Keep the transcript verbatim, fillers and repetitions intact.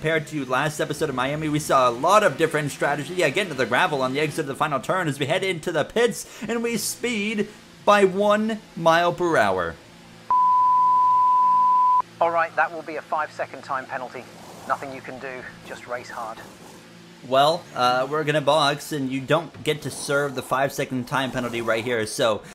compared to last episode of Miami, we saw a lot of different strategy. Yeah, getting to the gravel on the exit of the final turn as we head into the pits, and we speed by one mile per hour. Alright, that will be a five second time penalty. Nothing you can do, just race hard. Well, uh, we're gonna box, and you don't get to serve the five second time penalty right here, so